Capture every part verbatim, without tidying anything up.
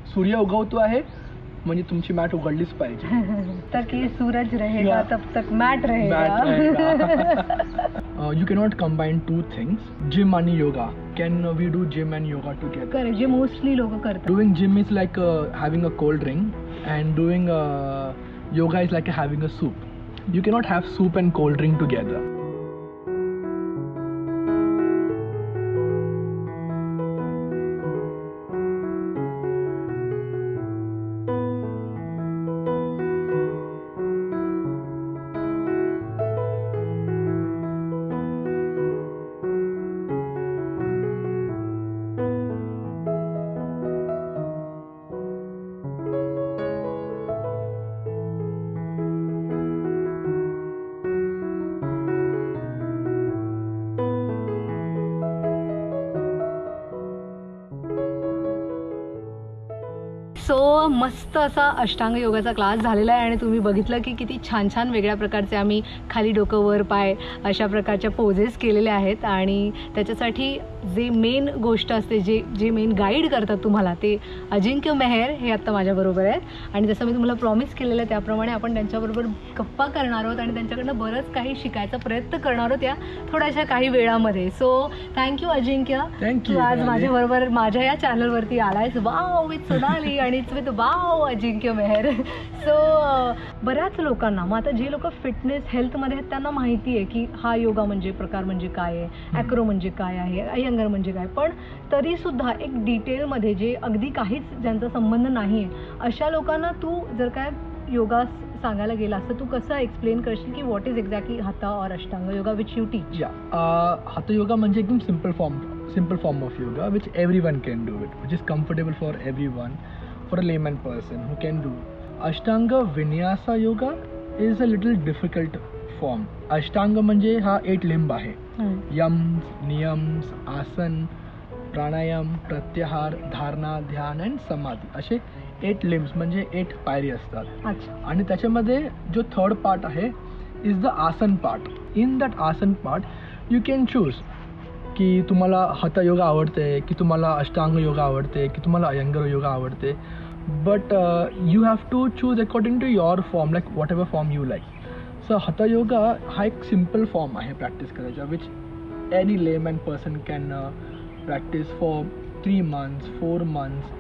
सूर्य उगवतो आहे म्हणजे तुमची मॅट उघडलीच पाहिजे. तक ये सूरज रहेगा तब तक मॅट रहेगा. You cannot combine two things, gym आणि yoga. Can we do gym and yoga together? Correct, जे मोस्टली लोक करतात. Doing gym is like having a cold drink and doing yoga is like having a soup. You cannot have soup and cold drink together. So मस्त असा अष्टांग योगाचा class झालेला आहे आणि तुम्ही बघितलं की किती छान छान वेगळ्या प्रकारचे आम्ही खाली डोकं वर पाय अशा प्रकारच्या पोजेस केलेले आहेत. आणि त्याच्यासाठी जे मेन गोष्ट असते, जे जे मेन गाईड करतात तुम्हाला, ते अजिंक्य मेहर हे आत्ता माझ्याबरोबर आहेत. आणि जसं मी तुम्हाला प्रॉमिस केलेलं आहे त्याप्रमाणे आपण त्यांच्याबरोबर गप्पा करणार आहोत आणि त्यांच्याकडनं बरंच काही शिकायचा प्रयत्न करणार आहोत या थोड्याशा काही वेळामध्ये. सो थँक्यू अजिंक्य, तू आज माझ्याबरोबर माझ्या या चॅनलवरती आलायस. वाव विथ सोनाली आणि it's with wow Ajinkya Mehar. So बऱ्याच लोकांना, मग आता जे लोक फिटनेस हेल्थमध्ये आहेत त्यांना माहिती आहे की हा योगा म्हणजे प्रकार म्हणजे काय आहे, ॲक्रो म्हणजे काय आहे, अयंगर म्हणजे काय, पण तरीसुद्धा एक डिटेलमध्ये जे अगदी काहीच ज्यांचा संबंध नाही आहे अशा लोकांना तू जर काय योगा सांगायला गेला असं तू कसं एक्सप्लेन करशील की what is exactly Hatha or Ashtanga yoga which you teach? या हाता योगा म्हणजे एकदम simple form simple form of yoga which every one can do it, which is comfortable for every one, for a layman person who can do. Ashtanga Vinyasa yoga is a little difficult form. Ashtanga म्हणजे हा eight लिंब आहे. Young's, नियम्स, आसन, प्राणायाम, प्रत्याहार, धारणा, ध्यान and समाधी असे एट लिम्स म्हणजे एट पायरी असतात. आणि त्याच्यामध्ये जो थर्ड पार्ट आहे is the asana part. In that asana part you can choose की तुम्हाला हाता योगा आवडते, की तुम्हाला अष्टांग योगा आवडते, की तुम्हाला अयंगर योगा आवडते. But you have to choose according to your form, like whatever form you like. So Hatha yoga हा एक सिम्पल फॉर्म आहे प्रॅक्टिस करायचा, which any layman person can practice for three months four months.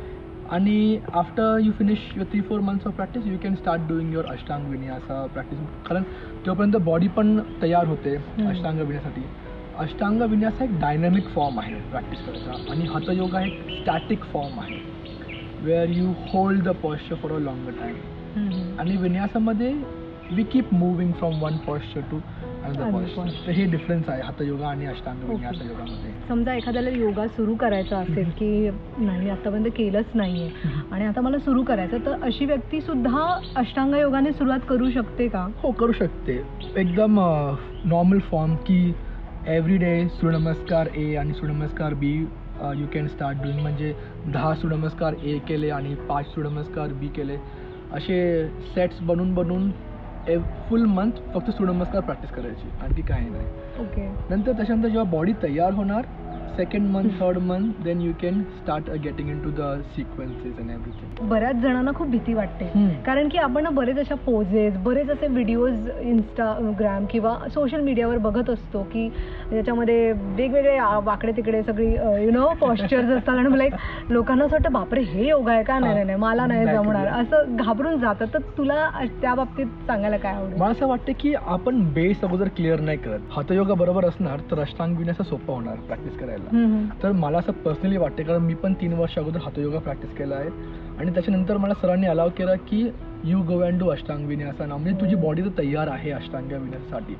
आणि after you finish your three four months of practice you can start doing your Ashtanga Vinyasa practice. कारण तोपर्यंत body पण तयार होते अष्टांग विन्यासाठी. अष्टांग विन्यास हा एक डायनॅमिक फॉर्म आहे प्रॅक्टिस करायचा आणि हातयोगा एक स्टॅटिक फॉर्म आहे where you hold the posture for a longer time. आणि विन्यासामध्ये we keep moving from one posture to another posture. तर हे डिफरन्स आहे हातयोगा आणि अष्टांग विन्यास योगामध्ये. समजा एखाद्याला योगा सुरू करायचा असेल की नाही मी आतापर्यंत केलंच नाहीये आणि आता मला सुरू करायचं, तर अशी व्यक्ती सुद्धा अष्टांग योगाने सुरुवात करू शकते का? हो, करू शकते. एकदम नॉर्मल फॉर्म की एव्हरी डे सूर्यनमस्कार ए आणि Suryanamaskar B you can start doing. म्हणजे दहा सूर्यनमस्कार ए केले आणि पाच सूर्यनमस्कार बी केले, असे सेट्स बनवून बनवून ए फुल मंथ फक्त सूर्यनमस्कार प्रॅक्टिस करायची, आणखी काही नाही. ओके. नंतर त्याच्यानंतर जेव्हा बॉडी तयार होणार second month third month then you can start getting into the sequences and everything. बऱ्याच जणांना खूप भीती वाटते कारण की आपण ना बरेच अशा पोजेस, बरेच असे व्हिडिओज इंस्टाग्राम किंवा सोशल मीडियावर बघत असतो की त्याच्यामध्ये वेगवेगळे वाकडे तिकडे सगळी यु नो पॉस्चर्स असतात आणि मला एक लोकांना असं वाटतं बापरे हे योगा आहे का? नाही नाही मला नाही जमणार, असं घाबरून जातं. तर तुला त्या बाबतीत सांगायला काय आवडेल? मला असं वाटतं की आपण बेस अगोदर क्लिअर नाही करत. हातयोगा बरोबर असणार तर अष्टांग विन्यास सोपं होणार प्रॅक्टिस करायला. तर मला असं पर्सनली वाटते कारण मी पण तीन वर्ष अगोदर हातयोगा प्रॅक्टिस केला आहे आणि त्याच्यानंतर मला सरांनी अलाव केला की you go and do Ashtanga Vinyasa. म्हणजे तुझी बॉडी तर तयार आहे अष्टांग विन्यासासाठी.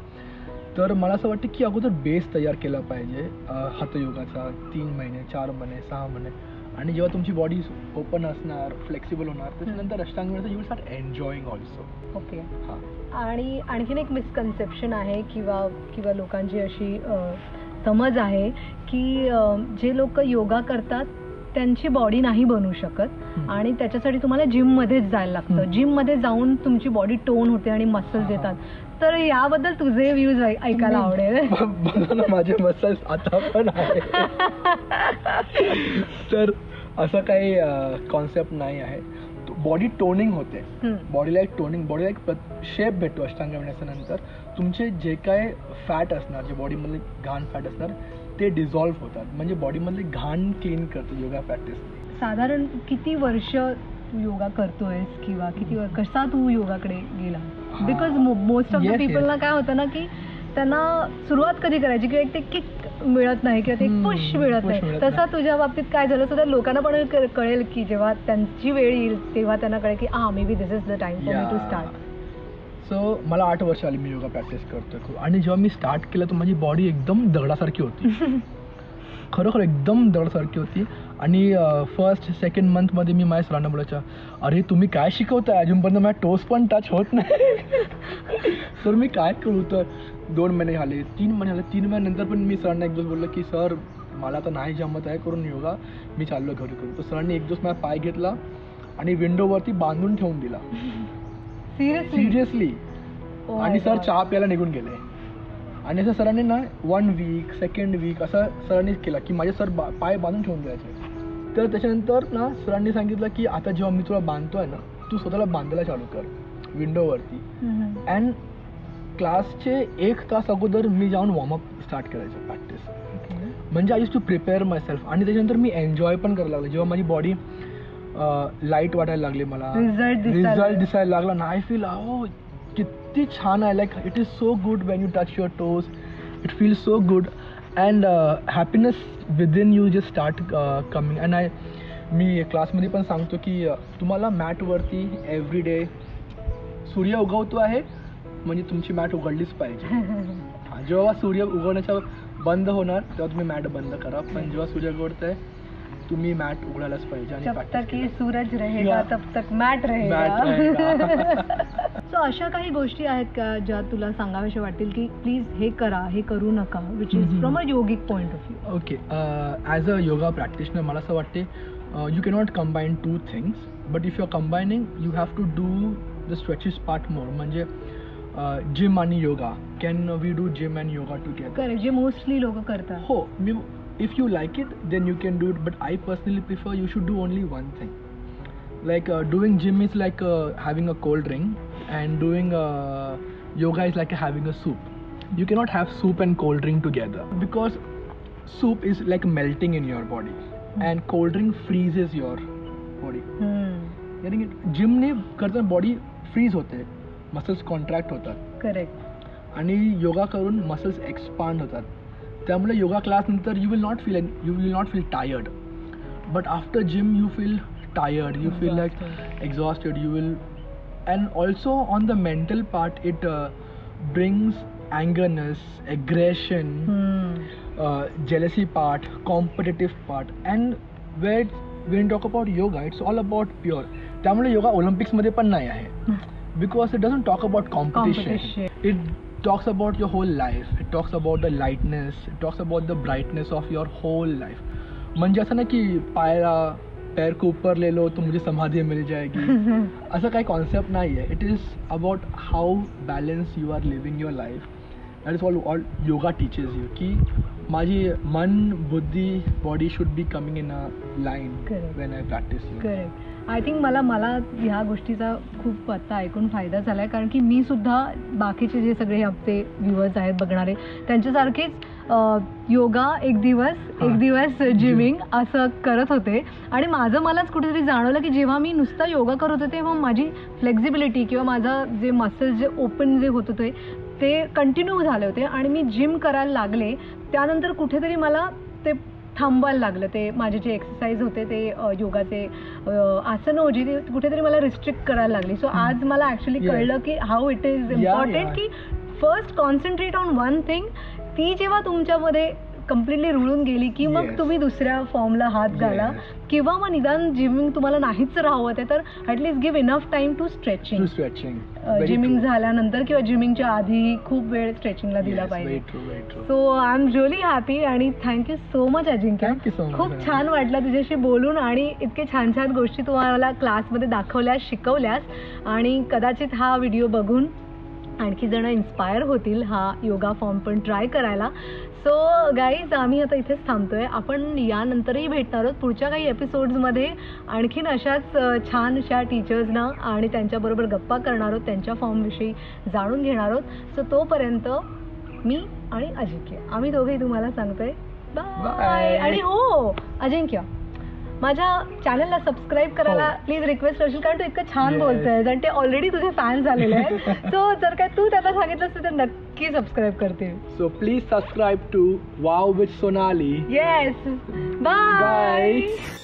तर मला असं वाटतं की अगोदर बेस तयार केला पाहिजे हातयोगाचा. तीन महिने चार महिने सहा महिने आणि जेव्हा तुमची बॉडी ओपन असणार फ्लेक्सिबल होणार त्याच्यानंतर Ashtanga Vinyasa you will start enjoying also. Okay. आणि आणखीन एक मिसकन्सेप्शन आहे किंवा किंवा लोकांची अशी समज आहे की जे लोक योगा करतात त्यांची बॉडी नाही बनवू शकत आणि त्याच्यासाठी तुम्हाला जिममध्येच जायला लागतं. जिममध्ये जाऊन तुमची बॉडी टोन होते आणि मसल्स येतात. तर याबद्दल तुझे व्ह्यूज ऐकायला आवडेल. माझे मसल्स आता पण आहे. तर असं काही कॉन्सेप्ट नाही आहे. बॉडी टोनिंग होते, बॉडीला एक टोनिंग, बॉडीला एक शेप भेटतो अष्टांग विन्यासानंतर. तुमचे जे काय फॅट असणार, जे बॉडीमधले घाण फॅट असणार ते डिझॉल्व्ह होतात, म्हणजे बॉडीमधले घाण क्लीन करतो योगा प्रॅक्टिस. साधारण किती वर्ष तू योगा करतोयस किंवा किती कसा तू योगाकडे गेला? बिकॉज मोस्ट ऑफ द पीपलना काय होतं ना की त्यांना सुरुवात कधी करायची किंवा एक ते किक मिळत नाही किंवा ते पुश मिळत नाही. तसं तुझ्या बाबतीत काय झालं तर लोकांना पण कळेल की जेव्हा त्यांची वेळ येईल तेव्हा त्यांना कळेल की हा maybe this is the time for me to start. So मला आठ वर्ष आली मी योगा प्रॅक्टिस करतोय खूप, आणि जेव्हा मी स्टार्ट केलं तर माझी बॉडी एकदम दगडासारखी होती. खरोखर एकदम दगडासारखी होती. आणि फर्स्ट सेकंड मंथमध्ये मी माझ्या सरांना बोलायच्या, अरे तुम्ही काय शिकवताय, अजूनपर्यंत माझ्या टोस पण टच होत नाही. सर मी काय करू? तर दोन महिने झाले, तीन महिने झाले, तीन महिन्यानंतर पण मी सरांना एक दिवस बोललो की सर मला तर नाही जमत आहे करून योगा, मी चाललो घरी करू. तर सरांनी एक दिवस माझा पाय घेतला आणि विंडोवरती बांधून ठेवून दिला. सिरियसली. आणि सर चहा प्यायला निघून गेले. आणि असं सरांनी ना वन वीक सेकंड वीक असा सरांनी केला की माझे सर बा पाय बांधून ठेवून द्यायचे. तर त्याच्यानंतर ना सरांनी सांगितलं की आता जेव्हा मी तुला बांधतोय ना तू स्वतःला बांधायला चालू कर विंडोवरती. अँड क्लासचे एक तास अगोदर मी जाऊन वॉर्मअप स्टार्ट करायचं प्रॅक्टिस. म्हणजे I use to prepare my self. आणि त्याच्यानंतर मी एन्जॉय पण करायला लागलो. जेव्हा माझी बॉडी लाईट वाटायला लागली, मला रिझल्ट दिसायला लागला ना, आय फील हो किती छान आहे. Like it is so good when you touch your toes, it feel so good and happiness within you just start coming. And I मी क्लासमध्ये पण सांगतो की तुम्हाला मॅटवरती एव्हरी डे सूर्य उगवतो आहे म्हणजे तुमची मॅट उघडलीच पाहिजे. जेव्हा सूर्य उगवण्याच्या बंद होणार तेव्हा तुम्ही मॅट बंद करा, पण जेव्हा सूर्य उगवत आहे तुम्ही मॅट उघडायलाच पाहिजे. आणि जब तक ये सूरज रहेगा तब तक मॅट रहेगा. सो अशा काही गोष्टी आहेत का ज्या तुला सांगाव्याशा वाटतील की प्लीज हे करा, हे करू नका, which is from a yogic point of view? Okay, as a yoga practitioner मला असं वाटते you cannot combine two things, but if you are combining you have to do the stretches part more. म्हणजे gym आणि yoga, can we do gym and yoga together? Correct, जे mostly लोक करतात. हो, मी if you like it then you can do it, but I personally prefer you should do only one thing. Like uh, doing gym is like uh, having a cold drink, and doing uh, yoga is like having a soup. You cannot have soup and cold drink together because soup is like melting in your body mm. and cold drink freezes your body. mm. Getting it? Gym ने करताना body freeze होते, muscles contract होतात. Correct. आणि योगा करून muscles expand होतात. त्यामुळे yoga class नंतर you will not feel you will not feel tired, but after gym you feel tired, you feel like exhausted, you will. And also on the mental part it brings angerness, aggression, jealousy part, competitive part, and where when you talk about yoga it's all about pure. त्यामुळे योगा ओलंपिक्समध्ये पण नाही आहे because it doesn't talk about competition. competition. It talks about your whole life. It talks about the lightness. It talks about the brightness of your whole life. म्हणजे असं ना की पायरा पैर को ऊपर ले लो तो मुझे समाधि मिल जाएगी, असं काही कॉन्सेप्ट नाही आहे. It is about how balance you are living your life. That is all all yoga teaches you की माझी मन, बुद्धी, body should be coming in a line when I practice. Correct. I think मला मला ह्या गोष्टीचा खूप आता ऐकून फायदा झाला आहे, कारण की मी सुद्धा बाकीचे जे सगळे आमचे व्ह्युअर्स आहेत बघणारे त्यांच्यासारखेच योगा एक दिवस एक दिवस जिमिंग असं करत होते. आणि माझं मलाच कुठेतरी जाणवलं की जेव्हा मी नुसता योगा करत होते तेव्हा माझी फ्लेक्झिबिलिटी किंवा माझं जे मसल्स जे ओपन जे होत होते ते कंटिन्यू झाले होते. आणि मी जिम करायला लागले त्यानंतर कुठेतरी मला ते थांबवायला लागलं. ते माझे जे एक्सरसाइज होते ते योगाचे आसनं होती ते कुठेतरी मला रिस्ट्रिक्ट करायला लागली. सो आज मला ॲक्च्युली कळलं की हाऊ इट इज इम्पॉर्टंट की first concentrate on one thing. ती जेव्हा तुमच्यामध्ये कम्प्लिटली रुळून गेली की मग तुम्ही दुसऱ्या फॉर्मला हात घाला, किंवा मग निदान जिमिंग तुम्हाला नाहीच राहावं ते तर at least give enough time to stretching. Gymming झाल्यानंतर किंवा जिमिंगच्या आधी खूप वेळ स्ट्रेचिंगला दिला पाहिजे. So I am really happy आणि थँक्यू सो मच अजिंक्य. खूप छान वाटलं तुझ्याशी बोलून आणि इतके छान छान गोष्टी तुम्हाला क्लासमध्ये दाखवल्यास, शिकवल्यास, आणि कदाचित हा व्हिडिओ बघून आणखी जण इन्स्पायर होतील हा योगा फॉर्म पण ट्राय करायला. सो गाईज, आम्ही आता इथेच थांबतोय. आपण यानंतरही भेटणार आहोत पुढच्या काही एपिसोड्समध्ये. आणखीन अशाच छान अशा टीचर्सना आणि त्यांच्याबरोबर गप्पा करणार आहोत, त्यांच्या फॉर्मविषयी जाणून घेणार आहोत. सो तोपर्यंत मी आणि अजिंक्य आम्ही दोघेही तुम्हाला सांगतोय बाय. आणि हो अजिंक्य, माझ्या चॅनलला सबस्क्राईब करायला प्लीज रिक्वेस्ट करशील, कारण तू इतकं छान बोलतोय आणि ते ऑलरेडी तुझे फॅन झालेले आहेत. सो जर काय तू त्यांना सांगितलंस तर नक्की सबस्क्राईब करते. So please subscribe to wow with Sonali. Yes, bye.